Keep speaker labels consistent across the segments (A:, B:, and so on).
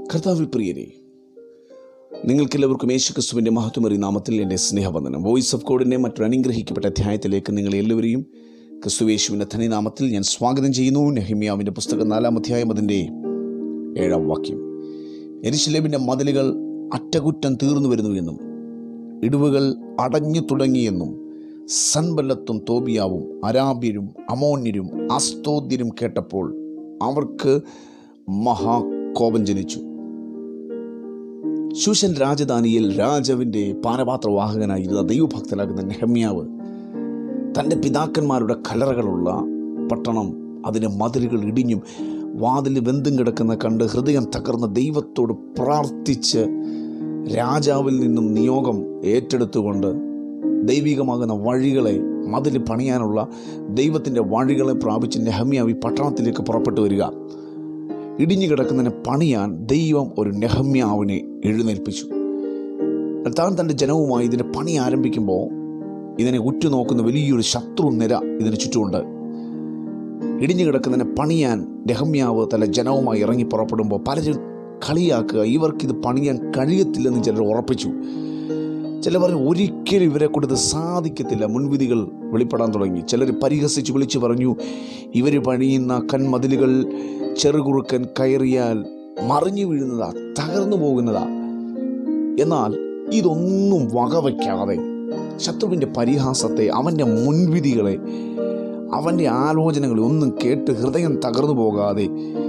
A: കർത്താവിൽ പ്രിയരെ, നിങ്ങൾക്കെല്ലാവർക്കും യേശുക്രിസ്തുവിൻ്റെ മഹത്വമേറിയ നാമത്തിൽ എൻ്റെ സ്നേഹവന്ദനം. വോയിസ് ഓഫ് ഗോഡിൻ്റെ മറ്റൊരു അനുഗ്രഹിക്കപ്പെട്ട അധ്യായത്തിലേക്ക് നിങ്ങളെല്ലാവരെയും ക്രിസ്തുയേശുവിൻ്റെ ധന്യനാമത്തിൽ ഞാൻ സ്വാഗതം ചെയ്യുന്നു. നെഹമ്യാവിൻ്റെ പുസ്തകം 4-ാം അധ്യായം അതിൻ്റെ 7-ാം വാക്യം. യെരുശലേമിൻ്റെ മതിലുകൾ അറ്റകുറ്റം തീർന്നു വരുന്നുവെന്നും ഇടിവുകൾ അടഞ്ഞു തുടങ്ങിയെന്നും സൻബല്ലത്തും തോബിയാവും അരാബ്യരും അമോന്യരും അസ്തോദ്യരും കേട്ടപ്പോൾ അവർക്ക് മഹാകോപം ജനിച്ചു. ശൂശൻ രാജധാനിയിൽ രാജാവിൻ്റെ പാനപാത്രവാഹകനായിരുന്ന ദൈവഭക്തനാകുന്ന നെഹമ്യാവ് തൻ്റെ പിതാക്കന്മാരുടെ കല്ലറകളുള്ള പട്ടണം, അതിൻ്റെ മതിലുകൾ ഇടിഞ്ഞും വാതിൽ വെന്തും കിടക്കുന്ന കണ്ട് ഹൃദയം തകർന്ന ദൈവത്തോട് പ്രാർത്ഥിച്ച് രാജാവിൽ നിന്നും നിയോഗം ഏറ്റെടുത്തുകൊണ്ട് ദൈവികമാകുന്ന വഴികളെ, മതിൽ പണിയാനുള്ള ദൈവത്തിൻ്റെ വഴികളെ പ്രാപിച്ച് നെഹമ്യാവ് ഈ പട്ടണത്തിലേക്ക് പുറപ്പെട്ടു വരിക. ഇടിഞ്ഞു കിടക്കുന്നതിനെ പണിയാൻ ദൈവം ഒരു നെഹമ്യാവിനെ എഴുന്നേൽപ്പിച്ചു. താൻ തൻ്റെ ജനവുമായി ഇതിൻ്റെ പണി ആരംഭിക്കുമ്പോൾ ഇതിനെ ഉറ്റുനോക്കുന്ന വലിയൊരു ശത്രു നിര ഇതിന് ചുറ്റുമുണ്ട്. ഇടിഞ്ഞു കിടക്കുന്നതിനെ പണിയാൻ നെഹമ്യാവ് തൻ്റെ ജനവുമായി ഇറങ്ങി പുറപ്പെടുമ്പോൾ പലരും കളിയാക്കുക, ഇവർക്കിത് പണിയാൻ കഴിയത്തില്ലെന്ന് ചിലർ ഉറപ്പിച്ചു. ചിലർ പറഞ്ഞു ഒരിക്കലും ഇവരെ കൊണ്ട് ഇത് സാധിക്കത്തില്ല. മുൻവിധികൾ വെളിപ്പെടാൻ തുടങ്ങി. ചിലർ പരിഹസിച്ച് വിളിച്ചു പറഞ്ഞു, ഇവർ പണിയുന്ന കൺമതിലുകൾ ചെറുകുറുക്കൻ കയറിയാൽ മറിഞ്ഞു വീഴുന്നതാ, തകർന്നു പോകുന്നതാ. എന്നാൽ ഇതൊന്നും വകവയ്ക്കാതെ ശത്രുവിൻ്റെ പരിഹാസത്തെ, അവൻ്റെ മുൻവിധികളെ, അവൻ്റെ ആലോചനകളെ ഒന്നും കേട്ട് ഹൃദയം തകർന്നു പോകാതെ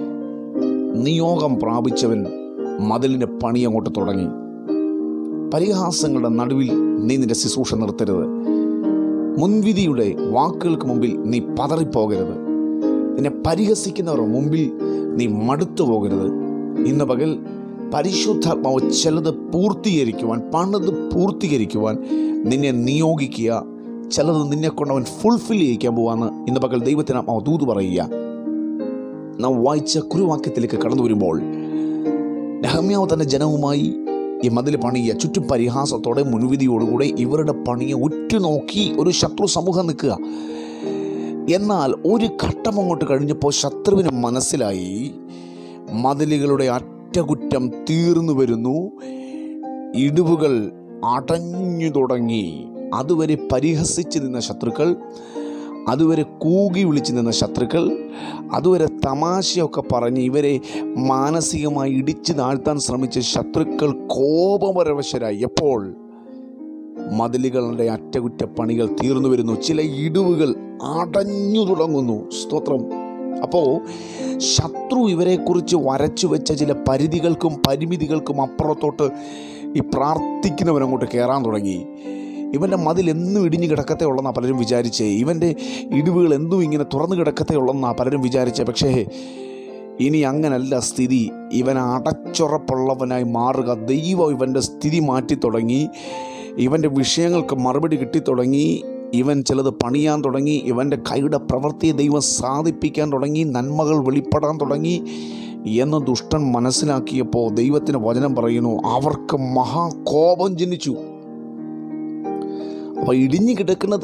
A: നിയോഗം പ്രാപിച്ചവൻ മതിലിൻ്റെ പണി അങ്ങോട്ട് തുടങ്ങി. പരിഹാസങ്ങളുടെ നടുവിൽ നീ നിന്റെ ശുശ്രൂഷ നിർത്തരുത്. മുൻവിധിയുടെ വാക്കുകൾക്ക് മുമ്പിൽ നീ പതറിപ്പോകരുത്. നിന്നെ പരിഹസിക്കുന്നവരുടെ മുമ്പിൽ നീ മടുത്തു പോകരുത്. ഇന്ന് പകൽ പരിശുദ്ധാത്മാവ് ചിലത് പൂർത്തീകരിക്കുവാൻ, പണിത് പൂർത്തീകരിക്കുവാൻ നിന്നെ നിയോഗിക്കുക. ചിലത് നിന്നെ കൊണ്ടവൻ ഫുൾഫിൽ ചെയ്യിക്കാൻ പോവാന്ന് ഇന്ന് പകൽ ദൈവത്തിന് ആത്മാവ് ദൂത് പറയുക. നാം വായിച്ച കുറുവാക്യത്തിലേക്ക് കടന്നു വരുമ്പോൾ നെഹമ്യാവ് തൻ്റെ ജനവുമായി ഈ മതിൽ പണിയുക. ചുറ്റും പരിഹാസത്തോടെ മുൻവിധിയോടുകൂടെ ഇവരുടെ പണിയെ ഉറ്റുനോക്കി ഒരു ശത്രു സമൂഹം നിൽക്കുക. എന്നാൽ ഒരു ഘട്ടം അങ്ങോട്ട് കഴിഞ്ഞപ്പോൾ ശത്രുവിന് മനസ്സിലായി മതിലുകളുടെ അറ്റകുറ്റം തീർന്നു വരുന്നു, ഇടിവുകൾ അടഞ്ഞു തുടങ്ങി. അതുവരെ പരിഹസിച്ച് നിന്ന ശത്രുക്കൾ, അതുവരെ കൂകി വിളിച്ചു നിന്ന ശത്രുക്കൾ, അതുവരെ തമാശയൊക്കെ പറഞ്ഞ് ഇവരെ മാനസികമായി ഇടിച്ചു താഴ്ത്താൻ ശ്രമിച്ച ശത്രുക്കൾ കോപപരവശരായി. എപ്പോൾ മതിലുകളുടെ അറ്റകുറ്റപ്പണികൾ തീർന്നു വരുന്നു, ചില ഇടിവുകൾ അടഞ്ഞു തുടങ്ങുന്നു. സ്തോത്രം. അപ്പോൾ ശത്രു ഇവരെക്കുറിച്ച് വരച്ചു വെച്ച ചില പരിധികൾക്കും പരിമിതികൾക്കും അപ്പുറത്തോട്ട് ഈ പ്രാർത്ഥിക്കുന്നവരങ്ങോട്ട് കയറാൻ തുടങ്ങി. ഇവൻ്റെ മതിൽ എന്നും ഇടിഞ്ഞു കിടക്കത്തേ ഉള്ളെന്നാണ് പലരും വിചാരിച്ചേ. ഇവൻ്റെ ഇടിവുകൾ എന്തും ഇങ്ങനെ തുറന്നു കിടക്കത്തേ ഉള്ളെന്നാണ് പലരും വിചാരിച്ചേ. പക്ഷേ ഇനി അങ്ങനല്ല സ്ഥിതി. ഇവൻ അടച്ചുറപ്പുള്ളവനായി മാറുക. ദൈവം ഇവൻ്റെ സ്ഥിതി മാറ്റി തുടങ്ങി. ഇവൻ്റെ വിഷയങ്ങൾക്ക് മറുപടി കിട്ടിത്തുടങ്ങി. ഇവൻ ചിലത് പണിയാൻ തുടങ്ങി. ഇവൻ്റെ കൈയുടെ പ്രവൃത്തിയെ ദൈവം സാധിപ്പിക്കാൻ തുടങ്ങി. നന്മകൾ വെളിപ്പെടാൻ തുടങ്ങി എന്ന് ദുഷ്ടൻ മനസ്സിലാക്കിയപ്പോൾ ദൈവത്തിന് വചനം പറയുന്നു, അവർക്ക് മഹാകോപം ജനിച്ചു. അപ്പോൾ ഇടിഞ്ഞു കിടക്കുന്നത്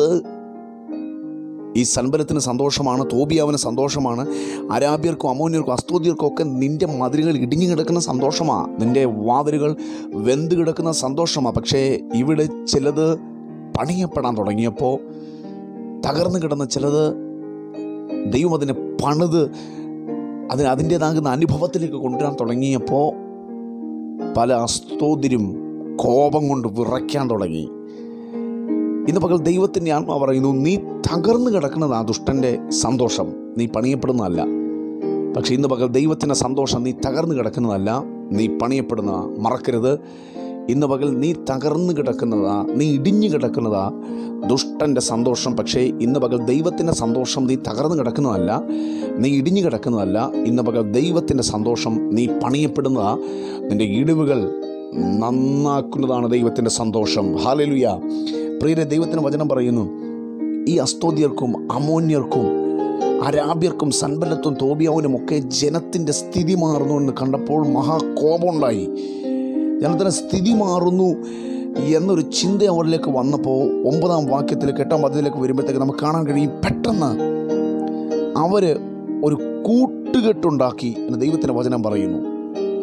A: ഈ സൻബല്ലത്തിന് സന്തോഷമാണ്, തോബിയാവിന് സന്തോഷമാണ്, അരാബ്യർക്കും അമോന്യർക്കും അസ്തോദ്യർക്കും ഒക്കെ നിൻ്റെ മതിലുകൾ ഇടിഞ്ഞു കിടക്കുന്ന സന്തോഷമാണ്, നിൻ്റെ വാതിലുകൾ വെന്ത് കിടക്കുന്ന സന്തോഷമാണ്. പക്ഷേ ഇവിടെ ചിലത് പണിയപ്പെടാൻ തുടങ്ങിയപ്പോൾ, തകർന്നു കിടന്ന ചിലത് ദൈവം അതിനെ പണിത് അതിൻ്റേതാകുന്ന അനുഭവത്തിലേക്ക് കൊണ്ടുവരാൻ തുടങ്ങിയപ്പോൾ പല അസ്തോദ്യരും കോപം കൊണ്ട് വിറയ്ക്കാൻ തുടങ്ങി. ഇന്ന് പകൽ ദൈവത്തിൻ്റെ ആത്മാവ് പറയുന്നു, നീ തകർന്നു കിടക്കുന്നതാ ദുഷ്ടൻ്റെ സന്തോഷം, നീ പണിയപ്പെടുന്നതല്ല. പക്ഷേ ഇന്ന് പകൽ ദൈവത്തിൻ്റെ സന്തോഷം നീ തകർന്നു കിടക്കുന്നതല്ല, നീ പണിയപ്പെടുന്നതാ. മറക്കരുത്. ഇന്ന് പകൽ നീ തകർന്നു കിടക്കുന്നതാ, നീ ഇടിഞ്ഞു കിടക്കുന്നതാ ദുഷ്ടൻ്റെ സന്തോഷം. പക്ഷേ ഇന്ന് പകൽ ദൈവത്തിൻ്റെ സന്തോഷം നീ തകർന്നു കിടക്കുന്നതല്ല, നീ ഇടിഞ്ഞു കിടക്കുന്നതല്ല. ഇന്ന് പകൽ ദൈവത്തിൻ്റെ സന്തോഷം നീ പണിയപ്പെടുന്നതാ. നിൻ്റെ ഇടിവുകൾ നന്നാക്കുന്നതാണ് ദൈവത്തിൻ്റെ സന്തോഷം. ഹല്ലേലൂയ. പ്രിയരെ, ദൈവത്തിന് വചനം പറയുന്നു, ഈ അസ്തോദ്യർക്കും അമോന്യർക്കും അരാബ്യർക്കും സൻബല്ലത്തും തോബിയാവിനും ഒക്കെ ജനത്തിൻ്റെ സ്ഥിതി മാറുന്നു എന്ന് കണ്ടപ്പോൾ മഹാകോപമുണ്ടായി. ജനത്തിൻ്റെ സ്ഥിതി മാറുന്നു എന്നൊരു ചിന്ത അവരിലേക്ക് വന്നപ്പോൾ 9-ാം വാക്യത്തിലേക്ക് 8-ാം പദ്യത്തിലേക്ക് വരുമ്പോഴത്തേക്ക് നമുക്ക് കാണാൻ കഴിയും, പെട്ടെന്ന് അവർ ഒരു കൂട്ടുകെട്ടുണ്ടാക്കി എന്ന് ദൈവത്തിൻ്റെ വചനം പറയുന്നു.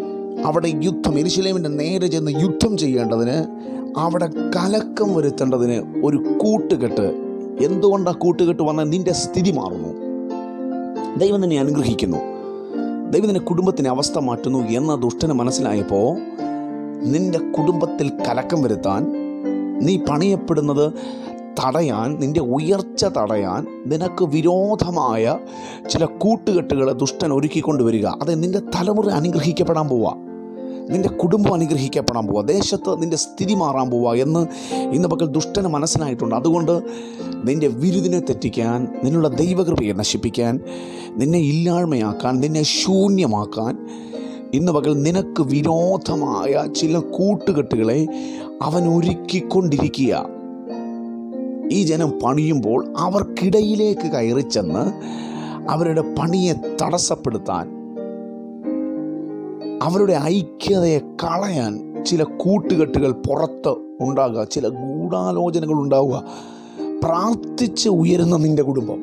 A: അവിടെ യുദ്ധം, യെരൂശലേമിൻ്റെ നേരെ ചെന്ന് യുദ്ധം ചെയ്യേണ്ടതിന്, അവിടെ കലക്കം വരുത്തേണ്ടതിന് ഒരു കൂട്ടുകെട്ട്. എന്തുകൊണ്ടാണ് കൂട്ടുകെട്ട് വന്നാൽ നിൻ്റെ സ്ഥിതി മാറുന്നു, ദൈവം നിന്നെ അനുഗ്രഹിക്കുന്നു, ദൈവം നിന്റെ കുടുംബത്തിൻ്റെ അവസ്ഥ മാറ്റുന്നു എന്ന ദുഷ്ടന് മനസ്സിലായപ്പോൾ നിൻ്റെ കുടുംബത്തിൽ കലക്കം വരുത്താൻ, നീ പണിയപ്പെടുന്നത് തടയാൻ, നിൻ്റെ ഉയർച്ച തടയാൻ നിനക്ക് വിരോധമായ ചില കൂട്ടുകെട്ടുകൾ ദുഷ്ടൻ ഒരുക്കിക്കൊണ്ടുവരിക. അത് നിൻ്റെ തലമുറ അനുഗ്രഹിക്കപ്പെടാൻ പോവുക, നിൻ്റെ കുടുംബം അനുഗ്രഹിക്കപ്പെടാൻ പോവുക, ദേശത്ത് നിൻ്റെ സ്ഥിതി മാറാൻ പോവുക എന്ന് ഇന്ന് പകൽ ദുഷ്ടന് മനസ്സിലായിട്ടുണ്ട്. അതുകൊണ്ട് നിൻ്റെ വിരുദിനെ തെറ്റിക്കാൻ, നിന്നുള്ള ദൈവകൃപയെ നശിപ്പിക്കാൻ, നിന്നെ ഇല്ലായ്മയാക്കാൻ, നിന്നെ ശൂന്യമാക്കാൻ ഇന്ന് പകൽ നിനക്ക് വിരോധമായ ചില കൂട്ടുകെട്ടുകളെ അവൻ ഒരുക്കിക്കൊണ്ടിരിക്കുക. ഈ ജനം പണിയുമ്പോൾ അവർക്കിടയിലേക്ക് കയറി ചെന്ന് അവരുടെ പണിയെ തടസ്സപ്പെടുത്താൻ, അവരുടെ ഐക്യതയെ കളയാൻ ചില കൂട്ടുകെട്ടുകൾ പുറത്ത് ഉണ്ടാകുക, ചില ഗൂഢാലോചനകൾ ഉണ്ടാവുക. പ്രാർത്ഥിച്ച് ഉയരുന്ന നിൻ്റെ കുടുംബം,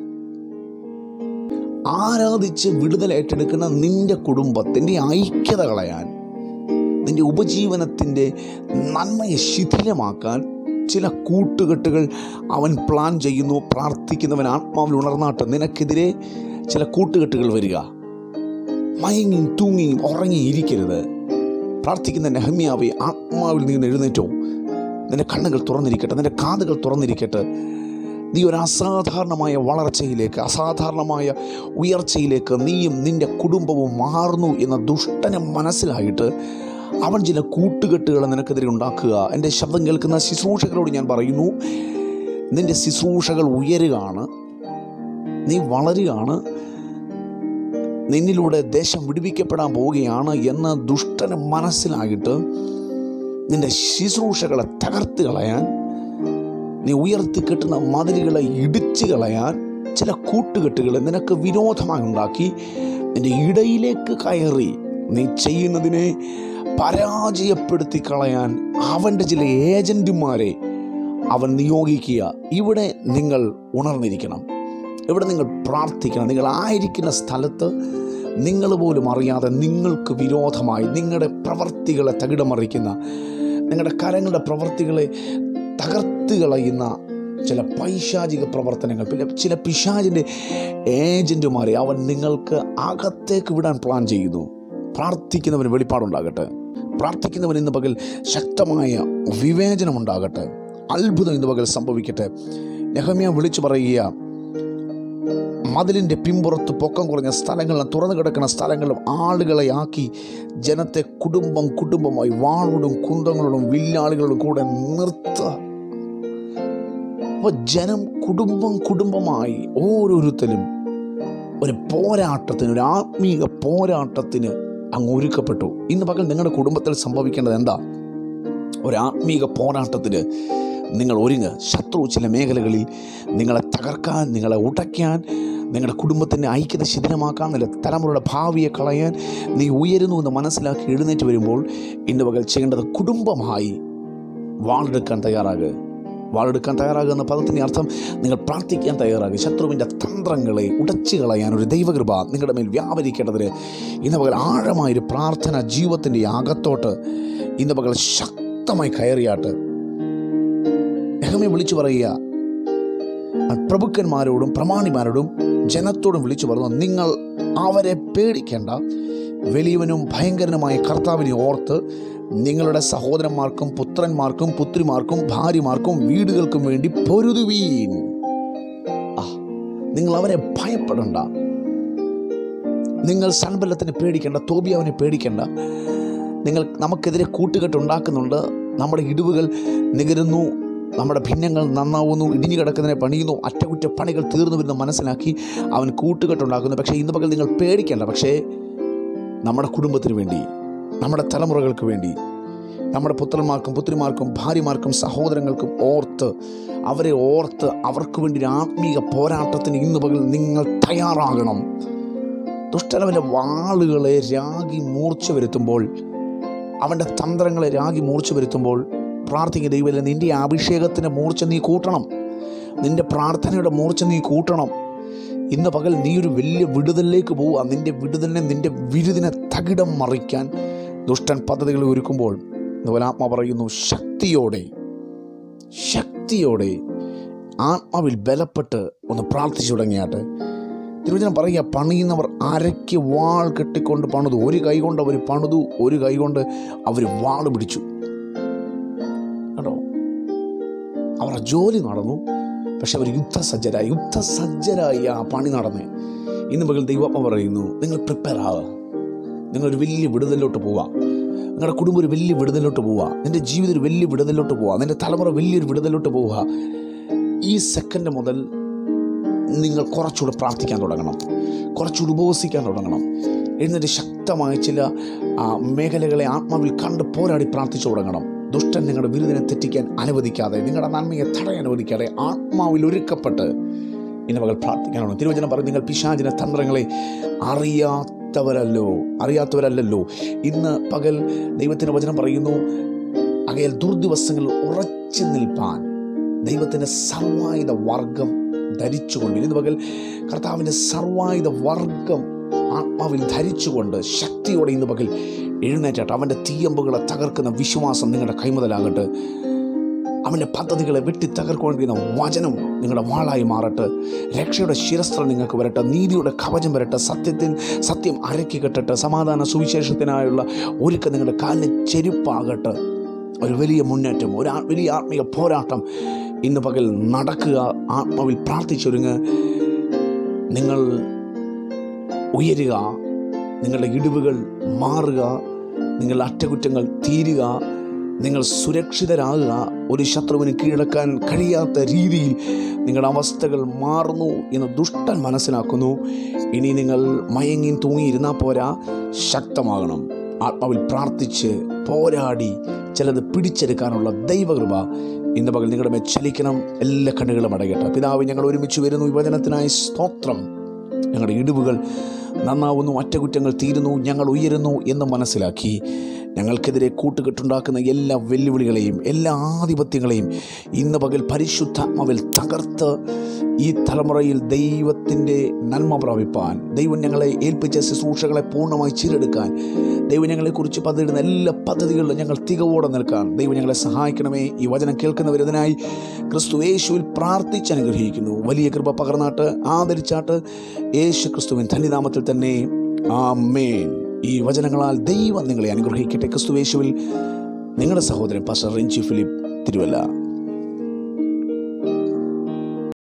A: ആരാധിച്ച് വിടുതൽ ഏറ്റെടുക്കുന്ന നിൻ്റെ കുടുംബത്തിൻ്റെ ഐക്യത കളയാൻ, നിൻ്റെ ഉപജീവനത്തിൻ്റെ നന്മയെ ശിഥിലമാക്കാൻ ചില കൂട്ടുകെട്ടുകൾ അവൻ പ്ലാൻ ചെയ്യുന്നു. പ്രാർത്ഥിക്കുന്നവൻ ആത്മാവിൽ ഉണർന്നാട്ട് നിനക്കെതിരെ ചില കൂട്ടുകെട്ടുകൾ വരിക. മയങ്ങിയും തൂങ്ങിയും ഉറങ്ങിയിരിക്കരുത്. പ്രാർത്ഥിക്കുന്ന നെഹമ്യാവേ, ആത്മാവിൽ നീ എഴുന്നേറ്റോ. നിൻ്റെ കണ്ണുകൾ തുറന്നിരിക്കട്ടെ, നിൻ്റെ കാതുകൾ തുറന്നിരിക്കട്ടെ. നീ ഒരു അസാധാരണമായ വളർച്ചയിലേക്ക്, അസാധാരണമായ ഉയർച്ചയിലേക്ക് നീയും നിൻ്റെ കുടുംബവും മാറുന്നു എന്ന ദുഷ്ടനെ മനസ്സിലായിട്ട് അവൻ ചില കൂട്ടുകെട്ടുകൾ നിനക്കെതിരെ ഉണ്ടാക്കുക. എൻ്റെ ശബ്ദം കേൾക്കുന്ന ശുശ്രൂഷകരോട് ഞാൻ പറയുന്നു, നിൻ്റെ ശുശ്രൂഷകൾ ഉയരുകയാണ്, നീ വളരുകയാണ്, നിന്നിലൂടെ ദേശം വിടുവിക്കപ്പെടാൻ പോവുകയാണ് എന്ന് ദുഷ്ടന് മനസ്സിലായിട്ട് നിൻ്റെ ശുശ്രൂഷകളെ തകർത്ത് കളയാൻ, നീ ഉയർത്തി കെട്ടുന്ന മതിലുകളെ ഇടിച്ചു കളയാൻ ചില കൂട്ടുകെട്ടുകൾ നിനക്ക് വിരോധമായി ഉണ്ടാക്കി നിൻ്റെ ഇടയിലേക്ക് കയറി നീ ചെയ്യുന്നതിനെ പരാജയപ്പെടുത്തി കളയാൻ അവൻ്റെ ചില ഏജൻറ്റുമാരെ അവൻ നിയോഗിക്കുക. ഇവിടെ നിങ്ങൾ ഉണർന്നിരിക്കണം, ഇവിടെ നിങ്ങൾ പ്രാർത്ഥിക്കണം. നിങ്ങളായിരിക്കുന്ന സ്ഥലത്ത് നിങ്ങൾ പോലും അറിയാതെ നിങ്ങൾക്ക് വിരോധമായി നിങ്ങളുടെ പ്രവർത്തികളെ തകിടമറിക്കുന്ന, നിങ്ങളുടെ കരങ്ങളുടെ പ്രവർത്തികളെ തകർത്ത് കളയുന്ന ചില പൈശാചിക പ്രവർത്തനങ്ങൾ, പിന്നെ ചില പിശാചിൻ്റെ ഏജൻറ്റുമാരെ അവൻ നിങ്ങൾക്ക് അകത്തേക്ക് വിടാൻ പ്ലാൻ ചെയ്യുന്നു. പ്രാർത്ഥിക്കുന്നവന് വെളിപ്പാടുണ്ടാകട്ടെ, പ്രാർത്ഥിക്കുന്നവൻ ഇന്ന് പകൽ ശക്തമായ വിവേചനമുണ്ടാകട്ടെ, അത്ഭുതം ഇന്ന് പകൽ സംഭവിക്കട്ടെ. നെഹമ്യാ വിളിച്ചു പറയുക, മതിലിൻ്റെ പിമ്പുറത്ത് പൊക്കം കുറഞ്ഞ സ്ഥലങ്ങളിലും തുറന്നു കിടക്കുന്ന സ്ഥലങ്ങളിലും ആളുകളെ ആക്കി ജനത്തെ കുടുംബമായി വാളോടും കുന്തങ്ങളോടും വില്ലാളികളോടും കൂടെ നിർത്തുക. അപ്പോൾ ജനം കുടുംബമായി ഓരോരുത്തരും ഒരു പോരാട്ടത്തിന്, ഒരു ആത്മീക പോരാട്ടത്തിന് അങ്ങ് ഒരുക്കപ്പെട്ടു. ഇന്ന് പകൽ നിങ്ങളുടെ കുടുംബത്തിൽ സംഭവിക്കേണ്ടത് എന്താ? ഒരു ആത്മീക പോരാട്ടത്തിന് നിങ്ങൾ ഒരുങ്ങുക. ശത്രു ചില മേഖലകളിൽ നിങ്ങളെ തകർക്കാൻ, നിങ്ങളെ ഉടയ്ക്കാൻ, നിങ്ങളുടെ കുടുംബത്തിൻ്റെ ഐക്യത ശിഥിലമാക്കാൻ, നിങ്ങളുടെ തലമുറയുടെ ഭാവിയെ കളയാൻ നീ ഉയരുന്നു എന്ന് മനസ്സിലാക്കി എഴുന്നേറ്റ് വരുമ്പോൾ ഇന്ന് പകൽ ചെയ്യേണ്ടത് കുടുംബമായി വാളെടുക്കാൻ തയ്യാറാകുക. വാളെടുക്കാൻ തയ്യാറാകുക എന്ന പദത്തിൻ്റെ അർത്ഥം നിങ്ങൾ പ്രാർത്ഥിക്കാൻ തയ്യാറാകുക. ശത്രുവിൻ്റെ തന്ത്രങ്ങളെ ഉടച്ചു കളയാൻ ഒരു ദൈവകൃപ നിങ്ങളുടെ മേൽ വ്യാപരിക്കേണ്ടതിന് ഇന്ന് പകൽ ആഴമായൊരു പ്രാർത്ഥന ജീവിതത്തിൻ്റെ അകത്തോട്ട് ഇന്ന് പകൽ ശക്തമായി കയറിയാട്ട് നെഹമ്യാ വിളിച്ചു പറയുക, പ്രഭുക്കന്മാരോടും പ്രമാണിമാരോടും ജനത്തോടും വിളിച്ചു പറഞ്ഞു, നിങ്ങൾ അവരെ പേടിക്കേണ്ട, വലിയവനും ഭയങ്കരനുമായ കർത്താവിനെ ഓർത്ത് നിങ്ങളുടെ സഹോദരന്മാർക്കും പുത്രന്മാർക്കും പുത്രിമാർക്കും ഭാര്യമാർക്കും വീടുകൾക്കും വേണ്ടി പൊരുതുവീൻ. നിങ്ങൾ അവരെ ഭയപ്പെടണ്ട, നിങ്ങൾ സൻബല്ലത്തിനെ പേടിക്കേണ്ട, തോബിയാവിനെ പേടിക്കേണ്ട. നമുക്കെതിരെ കൂട്ടുകെട്ടുണ്ടാക്കുന്നുണ്ട്, നമ്മുടെ ഇടിവുകൾ നികരുന്നു, നമ്മുടെ ഭിന്നങ്ങൾ നന്നാവുന്നു, ഇടിഞ്ഞു കിടക്കുന്നതിനെ പണിയുന്നു, അറ്റകുറ്റപ്പണികൾ തീർന്നു വരുന്ന മനസ്സിലാക്കി അവൻ കൂട്ടുകെട്ടുണ്ടാക്കുന്നു. പക്ഷേ ഇന്ന് പകൽ നിങ്ങൾ പേടിക്കേണ്ട. പക്ഷേ നമ്മുടെ കുടുംബത്തിന് വേണ്ടി, നമ്മുടെ തലമുറകൾക്ക് വേണ്ടി, നമ്മുടെ പുത്രന്മാർക്കും പുത്രിമാർക്കും ഭാര്യമാർക്കും സഹോദരങ്ങൾക്കും അവരെ ഓർത്ത് അവർക്ക് വേണ്ടി ഒരു ആത്മീക പോരാട്ടത്തിന് ഇന്ന് പകൽ നിങ്ങൾ തയ്യാറാകണം. ദുഷ്ടനവൻ്റെ വാളുകളെ രാഗി മൂർച്ച വരുത്തുമ്പോൾ, അവൻ്റെ തന്ത്രങ്ങളെ രാഗി മൂർച്ച വരുത്തുമ്പോൾ പ്രാർത്ഥിക്കുന്ന ദൈവമേ, നിൻ്റെ അഭിഷേകത്തിൻ്റെ മൂർച്ച നീ കൂട്ടണം, നിൻ്റെ പ്രാർത്ഥനയുടെ മൂർച്ച നീ കൂട്ടണം. ഇന്ന് പകൽ നീ ഒരു വലിയ വിടുതലിലേക്ക് പോവുക. നിൻ്റെ വിടുതലിനെ, നിൻ്റെ വിരുദിനെ തകിടം മറിക്കാൻ ദുഷ്ടൻ പദ്ധതികൾ ഒരുക്കുമ്പോൾ അതുപോലെ ആത്മാ പറയുന്നു, ശക്തിയോടെ ആത്മാവിൽ ബലപ്പെട്ട് ഒന്ന് പ്രാർത്ഥിച്ചു തുടങ്ങിയാട്ടെ. തിരുവചനം പറയുക, പണിയുന്നവർ അരയ്ക്ക് വാൾ കെട്ടിക്കൊണ്ട് പണിതു. ഒരു കൈ കൊണ്ട് അവർ പണിതു, ഒരു കൈ കൊണ്ട് അവർ വാൾ പിടിച്ചു. കേട്ടോ, അവരുടെ ജോലി നടന്നു, പക്ഷെ അവർ യുദ്ധസജ്ജരായി ആ പണി നടന്നേ. ഇന്ന് പകൽ ദൈവാത്മ പറയുന്നു, നിങ്ങൾ പ്രിപ്പയർ ആവുക. നിങ്ങളൊരു വലിയ വിടുതലിലോട്ട് പോവുക. നിങ്ങളുടെ കുടുംബം ഒരു വലിയ വിടുതലിലോട്ട് പോവുക. നിൻ്റെ ജീവിതം ഒരു വലിയ വിടുതലിലോട്ട് പോവുക. നിൻ്റെ തലമുറ വലിയൊരു വിടുതലിലോട്ട് പോവുക. ഈ സെക്കൻഡ് മുതൽ നിങ്ങൾ കുറച്ചുകൂടെ പ്രാർത്ഥിക്കാൻ തുടങ്ങണം, കുറച്ചുകൂടി ഉപവസിക്കാൻ തുടങ്ങണം. എന്നിട്ട് ശക്തമായ ചില മേഖലകളെ ആത്മാവിൽ കണ്ട് പോരാടി പ്രാർത്ഥിച്ചു തുടങ്ങണം. ദുഷ്ടൻ നിങ്ങളുടെ വിരുദിനെ തെറ്റിക്കാൻ അനുവദിക്കാതെ, നിങ്ങളുടെ നന്മയെ തടയാൻ അനുവദിക്കാതെ ആത്മാവിൽ ഒരുക്കപ്പെട്ട് ഇന്ന് പകൽ പ്രാർത്ഥിക്കാനാണ്. തിരുവചനം പറഞ്ഞു, നിങ്ങൾ പിശാചിന്റെ തന്ത്രങ്ങളെ അറിയാത്തവരല്ലോ. ഇന്ന് പകൽ ദൈവത്തിൻ്റെ വചനം പറയുന്നു, ആകയാൽ ദുർദിവസങ്ങളിൽ ഉറച്ചു നിൽപ്പാൻ ദൈവത്തിൻ്റെ സർവായുധ വർഗം ധരിച്ചുകൊണ്ട്, ഇന്ന് പകൽ കർത്താവിൻ്റെ സർവായുധ വർഗം ആത്മാവിൽ ധരിച്ചുകൊണ്ട് ശക്തിയോടെ ഇന്ന് പകൽ എഴുന്നേറ്റാട്ടെ. അവൻ്റെ തീയമ്പുകളെ തകർക്കുന്ന വിശ്വാസം നിങ്ങളുടെ കൈമുതലാകട്ടെ. അവൻ്റെ പദ്ധതികളെ വെട്ടി തകർക്കുവാൻ കഴിയുന്ന വചനം നിങ്ങളുടെ വാളായി മാറട്ടെ. രക്ഷയുടെ ശിരസ്ത്രം നിങ്ങൾക്ക് വരട്ടെ, നീതിയുടെ കവചം വരട്ടെ, സത്യം അരക്കി കെട്ടട്ടെ, സമാധാന സുവിശേഷത്തിനായുള്ള ഒരുക്കം നിങ്ങളുടെ കാലിന് ചെരുപ്പാകട്ടെ. ഒരു വലിയ മുന്നേറ്റം, ഒരു വലിയ ആത്മീയ പോരാട്ടം ഇന്ന് പകൽ നടക്കുക. ആത്മാവിൽ പ്രാർത്ഥിച്ചൊരുങ്ങ്. നിങ്ങൾ ഉയരുക, നിങ്ങളുടെ ഇടിവുകൾ മാറുക, നിങ്ങളുടെ അറ്റകുറ്റങ്ങൾ തീരുക, നിങ്ങൾ സുരക്ഷിതരാകുക. ഒരു ശത്രുവിന് കീഴടക്കാൻ കഴിയാത്ത രീതിയിൽ നിങ്ങളുടെ അവസ്ഥകൾ മാറുന്നു എന്ന് ദുഷ്ടൻ മനസ്സിലാക്കുന്നു. ഇനി നിങ്ങൾ മയങ്ങി തൂങ്ങിയിരുന്നാൽ പോരാ, ശക്തമാകണം. ആത്മാവിൽ പ്രാർത്ഥിച്ച് പോരാടി ചിലത് പിടിച്ചെടുക്കാനുള്ള ദൈവകൃപ ഇന്ന് പകൽ നിങ്ങളുടെ മേൽ ചലിക്കണം. എല്ലാ കണ്ണുകളും അടയട്ടെ. പിതാവ്, ഞങ്ങൾ ഒരുമിച്ച് വരുന്നു. ഈ വചനത്തിനായി സ്തോത്രം. ഞങ്ങളുടെ ഇടിവുകൾ നന്നാവുന്നു, അറ്റകുറ്റങ്ങൾ തീരുന്നു, ഞങ്ങൾ ഉയരുന്നു എന്ന് മനസ്സിലാക്കി ഞങ്ങൾക്കെതിരെ കൂട്ടുകെട്ടുണ്ടാക്കുന്ന എല്ലാ വെല്ലുവിളികളെയും എല്ലാ ആധിപത്യങ്ങളെയും ഇന്ന് പകൽ പരിശുദ്ധാത്മാവിൽ തകർത്ത് ഈ തലമുറയിൽ ദൈവത്തിൻ്റെ നന്മ പ്രാപിപ്പാൻ, ദൈവം ഞങ്ങളെ ഏൽപ്പിച്ച ശുശ്രൂഷകളെ പൂർണ്ണമായി ചീരെടുക്കാൻ, ദൈവം ഞങ്ങളെക്കുറിച്ച് പദ്ധതിയിടുന്ന എല്ലാ പദ്ധതികളിലും ഞങ്ങൾ തികവോടെ നിൽക്കാൻ ദൈവം ഞങ്ങളെ സഹായിക്കണമേ. ഈ വചനം കേൾക്കുന്നവരതിനായി ക്രിസ്തു യേശുവിൽ പ്രാർത്ഥിച്ച് അനുഗ്രഹിക്കുന്നു. വലിയ കൃപ പകർന്നാട്ട് ആദരിച്ചാട്ട് യേശു ക്രിസ്തുവിൻ ധന്യനാമത്തിൽ തന്നെ ആമേൻ. ഈ വചനങ്ങളാൽ ദൈവം നിങ്ങളെ അനുഗ്രഹിക്കട്ടെ. ക്രിസ്തു യേശുവിൽ നിങ്ങളുടെ സഹോദരൻ പാസ്റ്റർ റിഞ്ചി ഫിലിപ്പ്, തിരുവല്ല.